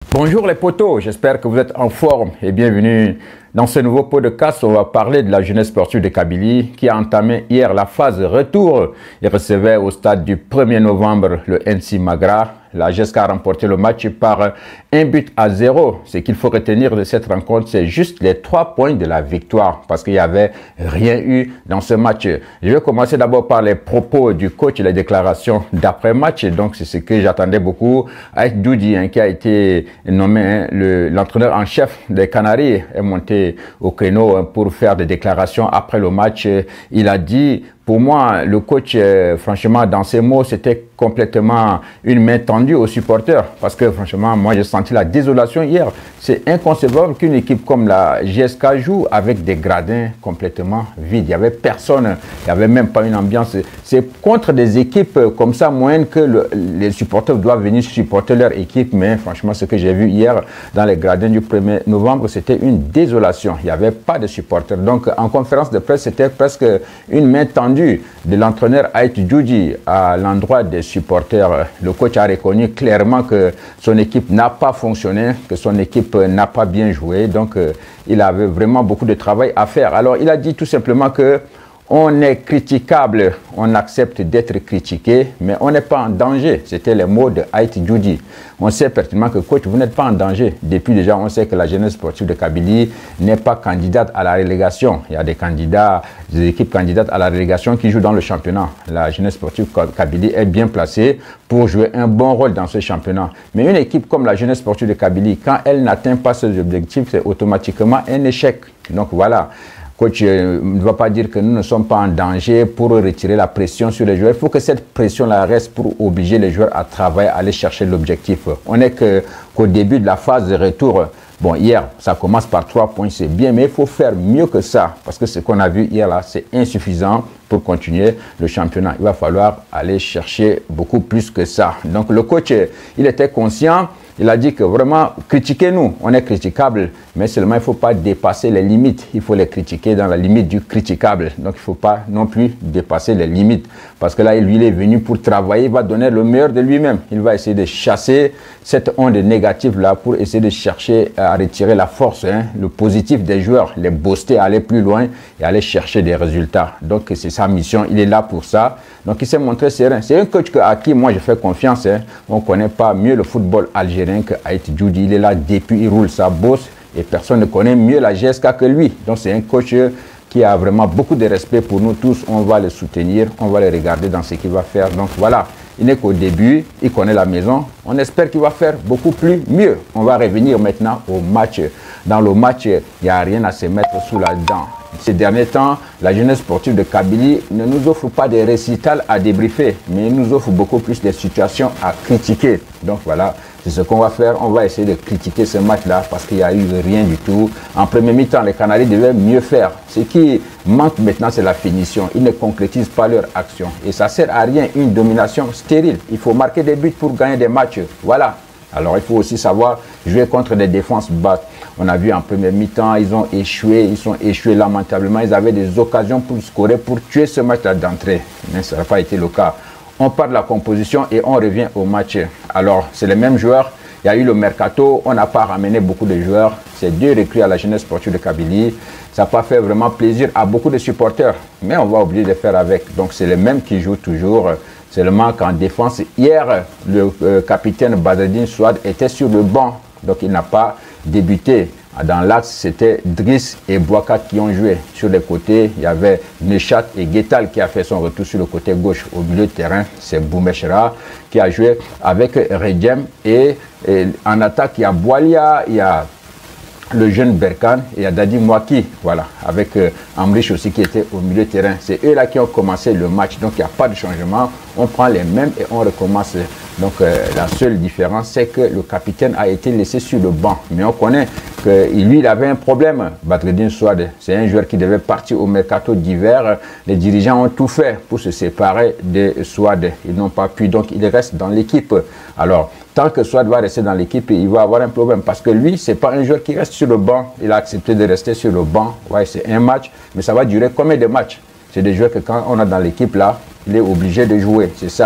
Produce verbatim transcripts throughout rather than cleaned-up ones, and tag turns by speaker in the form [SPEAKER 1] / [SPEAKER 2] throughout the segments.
[SPEAKER 1] Bonjour les potos, j'espère que vous êtes en forme et bienvenue dans ce nouveau podcast. On va parler de la jeunesse sportive de Kabylie qui a entamé hier la phase retour et recevait au stade du premier novembre le N C Magra. La G S K a remporté le match par un but à zéro. Ce qu'il faut retenir de cette rencontre, c'est juste les trois points de la victoire parce qu'il n'y avait rien eu dans ce match. Je vais commencer d'abord par les propos du coach et les déclarations d'après-match. Donc, c'est ce que j'attendais beaucoup. Aït Doudi, hein, qui a été nommé hein, l'entraîneur en chef des Canaries, est monté au créneau hein, pour faire des déclarations après le match. Il a dit... Pour moi, le coach, euh, franchement, dans ses mots, c'était complètement une main tendue aux supporters. Parce que, franchement, moi, j'ai senti la désolation hier. C'est inconcevable qu'une équipe comme la G S K joue avec des gradins complètement vides. Il n'y avait personne, il n'y avait même pas une ambiance. C'est contre des équipes comme ça, moyennes, que le, les supporters doivent venir supporter leur équipe. Mais franchement, ce que j'ai vu hier dans les gradins du premier novembre, c'était une désolation. Il n'y avait pas de supporters. Donc, en conférence de presse, c'était presque une main tendue de l'entraîneur Aït Doudi à l'endroit des supporters. Le coach a reconnu clairement que son équipe n'a pas fonctionné, que son équipe n'a pas bien joué. Donc, euh, il avait vraiment beaucoup de travail à faire. Alors, il a dit tout simplement que on est critiquable, on accepte d'être critiqué, mais on n'est pas en danger. C'était les mots de Aït Doudi. On sait pertinemment que coach, vous n'êtes pas en danger. Depuis déjà, on sait que la jeunesse sportive de Kabylie n'est pas candidate à la relégation. Il y a des candidats, des équipes candidates à la relégation qui jouent dans le championnat. La jeunesse sportive de Kabylie est bien placée pour jouer un bon rôle dans ce championnat. Mais une équipe comme la jeunesse sportive de Kabylie, quand elle n'atteint pas ses objectifs, c'est automatiquement un échec. Donc voilà. Coach ne va pas dire que nous ne sommes pas en danger pour retirer la pression sur les joueurs. Il faut que cette pression-là reste pour obliger les joueurs à travailler, à aller chercher l'objectif. On n'est qu'au début de la phase de retour. Bon, hier, ça commence par trois points, c'est bien, mais il faut faire mieux que ça. Parce que ce qu'on a vu hier, là, c'est insuffisant pour continuer le championnat. Il va falloir aller chercher beaucoup plus que ça. Donc, le coach, il était conscient. Il a dit que vraiment, critiquez-nous, on est critiquable, mais seulement il ne faut pas dépasser les limites. Il faut les critiquer dans la limite du critiquable. Donc, il ne faut pas non plus dépasser les limites. Parce que là, lui, il est venu pour travailler, il va donner le meilleur de lui-même. Il va essayer de chasser cette onde négative-là pour essayer de chercher à retirer la force, hein, le positif des joueurs, les booster, aller plus loin et aller chercher des résultats. Donc, c'est sa mission, il est là pour ça. Donc, il s'est montré serein. C'est un coach à qui moi, je fais confiance. Hein. On ne connaît pas mieux le football algérien que Aït Doudi. Il est là depuis, il roule sa bosse et personne ne connaît mieux la G S K que lui. Donc, c'est un coach qui a vraiment beaucoup de respect pour nous tous. On va le soutenir, on va le regarder dans ce qu'il va faire. Donc, voilà. Il n'est qu'au début, il connaît la maison. On espère qu'il va faire beaucoup plus mieux. On va revenir maintenant au match. Dans le match, il n'y a rien à se mettre sous la dent. Ces derniers temps, la jeunesse sportive de Kabylie ne nous offre pas des récitals à débriefer, mais nous offre beaucoup plus de situations à critiquer. Donc voilà, c'est ce qu'on va faire. On va essayer de critiquer ce match-là parce qu'il n'y a eu rien du tout. En premier mi-temps, les Canaries devaient mieux faire. Ce qui manque maintenant, c'est la finition. Ils ne concrétisent pas leur action. Et ça ne sert à rien, une domination stérile. Il faut marquer des buts pour gagner des matchs. Voilà. Alors, il faut aussi savoir jouer contre des défenses basses. On a vu en première mi-temps, ils ont échoué, ils sont échoués lamentablement. Ils avaient des occasions pour scorer, pour tuer ce match-là d'entrée. Mais ça n'a pas été le cas. On part de la composition et on revient au match. Alors, c'est les mêmes joueurs. Il y a eu le mercato, on n'a pas ramené beaucoup de joueurs. C'est deux recrues à la jeunesse sportive de Kabylie. Ça n'a pas fait vraiment plaisir à beaucoup de supporters. Mais on va oublier de faire avec. Donc, c'est les mêmes qui jouent toujours. Seulement qu'en défense, hier, le euh, capitaine Badreddine Souad était sur le banc. Donc, il n'a pas débuté. Dans l'axe, c'était Driss et Bouakat qui ont joué. Sur les côtés, il y avait Nechat et Guetal qui a fait son retour sur le côté gauche. Au milieu de terrain, c'est Boumeshra qui a joué avec Redjem. Et, et en attaque, il y a Boualia, il y a le jeune Berkane et il y a Dadi Mouaki, voilà, avec euh, Amrich aussi qui était au milieu de terrain. C'est eux là qui ont commencé le match, donc il n'y a pas de changement. On prend les mêmes et on recommence. Donc euh, la seule différence, c'est que le capitaine a été laissé sur le banc. Mais on connaît que lui, il avait un problème. Badreddine Souad, c'est un joueur qui devait partir au mercato d'hiver. Les dirigeants ont tout fait pour se séparer de Souad. Ils n'ont pas pu, donc il reste dans l'équipe. Alors, tant que Souad va rester dans l'équipe, il va avoir un problème. Parce que lui, ce n'est pas un joueur qui reste sur le banc. Il a accepté de rester sur le banc. Ouais, c'est un match, mais ça va durer combien de matchs? C'est des joueurs que quand on a dans l'équipe là, il est obligé de jouer. C'est ça.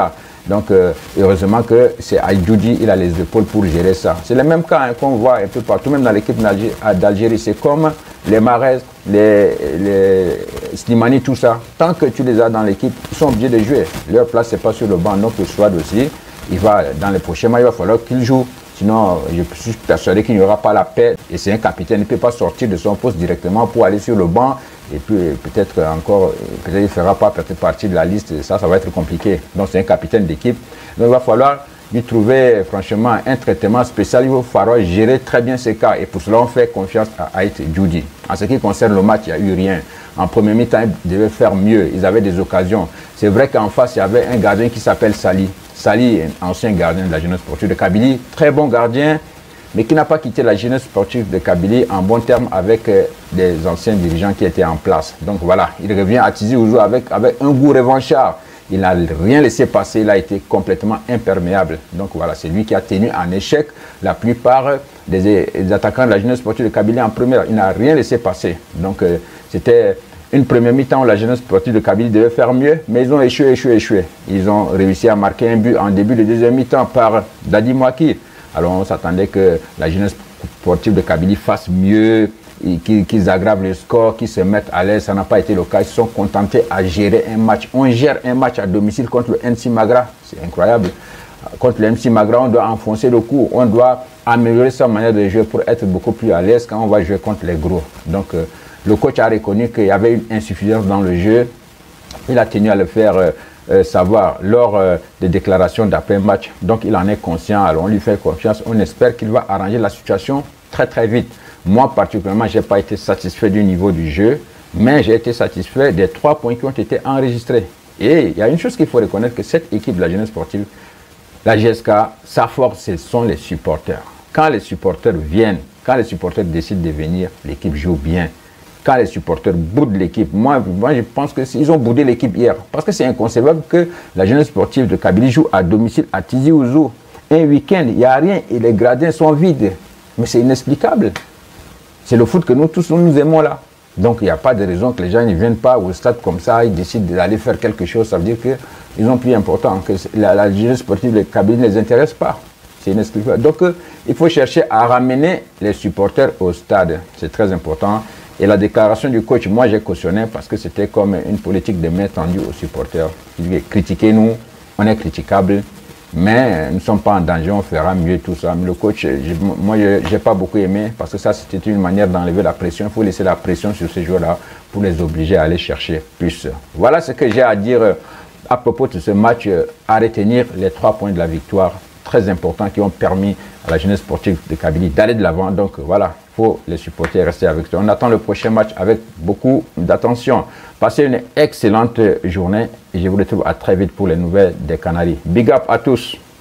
[SPEAKER 1] Donc, euh, heureusement que c'est Aïdjoudi, il a les épaules pour gérer ça. C'est le même cas hein, qu'on voit un peu partout, même dans l'équipe d'Algérie. C'est comme les Mahrez, les, les Slimani, tout ça. Tant que tu les as dans l'équipe, ils sont obligés de jouer. Leur place, c'est pas sur le banc. Donc, le Souad aussi, il va, dans les prochains mois, il va falloir qu'il joue. Sinon, je suis persuadé qu'il n'y aura pas la paix. Et c'est un capitaine, il ne peut pas sortir de son poste directement pour aller sur le banc. Et puis, peut-être encore, peut-être il ne fera pas partie de la liste. Ça, ça va être compliqué. Donc, c'est un capitaine d'équipe. Donc, il va falloir lui trouver, franchement, un traitement spécial. Il va falloir gérer très bien ces cas. Et pour cela, on fait confiance à Aïdjoudi. En ce qui concerne le match, il n'y a eu rien. En premier mi-temps, ils devaient faire mieux. Ils avaient des occasions. C'est vrai qu'en face, il y avait un gardien qui s'appelle Sali. Sali, ancien gardien de la jeunesse sportive de Kabylie, très bon gardien, mais qui n'a pas quitté la jeunesse sportive de Kabylie en bon terme avec euh, des anciens dirigeants qui étaient en place. Donc voilà, il revient à Tizi Ouzou avec, avec un goût revanchard. Il n'a rien laissé passer, il a été complètement imperméable. Donc voilà, c'est lui qui a tenu en échec la plupart des, des attaquants de la jeunesse sportive de Kabylie en première. Il n'a rien laissé passer. Donc euh, c'était une première mi-temps où la jeunesse sportive de Kabylie devait faire mieux, mais ils ont échoué, échoué, échoué. Ils ont réussi à marquer un but en début de deuxième mi-temps par Dadi Mouaki. Alors on s'attendait que la jeunesse sportive de Kabylie fasse mieux, qu'ils qu'ils aggravent le score, qu'ils se mettent à l'aise. Ça n'a pas été le cas. Ils se sont contentés à gérer un match. On gère un match à domicile contre le N C Magra. C'est incroyable. Contre le M C Magra, on doit enfoncer le coup. On doit améliorer sa manière de jouer pour être beaucoup plus à l'aise quand on va jouer contre les gros. Donc, euh, le coach a reconnu qu'il y avait une insuffisance dans le jeu. Il a tenu à le faire euh, euh, savoir lors euh, des déclarations d'après-match. Donc, il en est conscient. Alors, on lui fait confiance. On espère qu'il va arranger la situation très, très vite. Moi, particulièrement, je n'ai pas été satisfait du niveau du jeu, mais j'ai été satisfait des trois points qui ont été enregistrés. Et il y a une chose qu'il faut reconnaître, que cette équipe de la jeunesse sportive, la G S K, sa force, ce sont les supporters. Quand les supporters viennent, quand les supporters décident de venir, l'équipe joue bien. Quand les supporters boudent l'équipe, moi, moi je pense qu'ils ont boudé l'équipe hier. Parce que c'est inconcevable que la jeunesse sportive de Kabylie joue à domicile à Tizi Ouzou. Un week-end, il n'y a rien et les gradins sont vides. Mais c'est inexplicable. C'est le foot que nous tous, nous, nous aimons là. Donc il n'y a pas de raison que les gens ne viennent pas au stade comme ça, ils décident d'aller faire quelque chose. Ça veut dire qu'ils ont plus important, que la, la jeunesse sportive de Kabylie ne les intéresse pas. C'est inexplicable. Donc euh, il faut chercher à ramener les supporters au stade. C'est très important. Et la déclaration du coach, moi j'ai cautionné parce que c'était comme une politique de main tendue aux supporters. Il dit, critiquez-nous, on est critiquable, mais nous ne sommes pas en danger, on fera mieux tout ça. Mais le coach, je, moi je n'ai pas beaucoup aimé parce que ça c'était une manière d'enlever la pression. Il faut laisser la pression sur ces joueurs-là pour les obliger à aller chercher plus. Voilà ce que j'ai à dire à propos de ce match, à retenir les trois points de la victoire très importants qui ont permis à la jeunesse sportive de Kabylie d'aller de l'avant. Donc voilà, il faut les supporter rester avec toi. On attend le prochain match avec beaucoup d'attention. Passez une excellente journée et je vous retrouve à très vite pour les nouvelles des Canaries. Big up à tous.